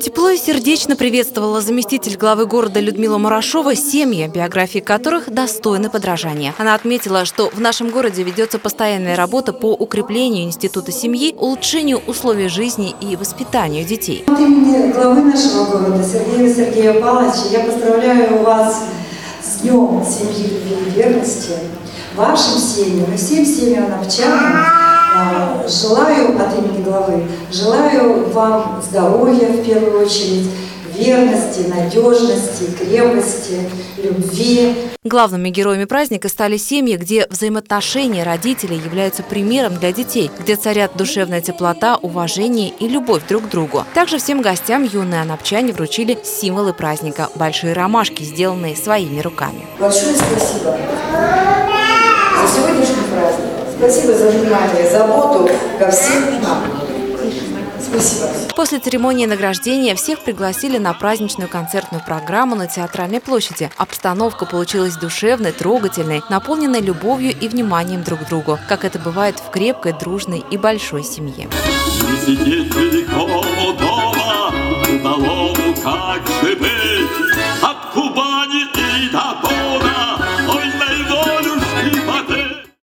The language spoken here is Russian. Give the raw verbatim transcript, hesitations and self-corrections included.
Тепло и сердечно приветствовала заместитель главы города Людмила Мурашова семьи, биографии которых достойны подражания. Она отметила, что в нашем городе ведется постоянная работа по укреплению института семьи, улучшению условий жизни и воспитанию детей. От имени главы нашего города Сергея Сергея Павловича я поздравляю вас с Днем семьи, любви и верности, вашим семьям и всем семьям новчанам. Желаю от имени главы, желаю вам здоровья в первую очередь, верности, надежности, крепости, любви. Главными героями праздника стали семьи, где взаимоотношения родителей являются примером для детей, где царят душевная теплота, уважение и любовь друг к другу. Также всем гостям юные анапчане вручили символы праздника – большие ромашки, сделанные своими руками. Большое спасибо за сегодняшний праздник. Спасибо за внимание, заботу ко всем нам. Спасибо. После церемонии награждения всех пригласили на праздничную концертную программу на Театральной площади. Обстановка получилась душевной, трогательной, наполненной любовью и вниманием друг к другу, как это бывает в крепкой, дружной и большой семье. Не сидеть великому дома, удалому, как же быть.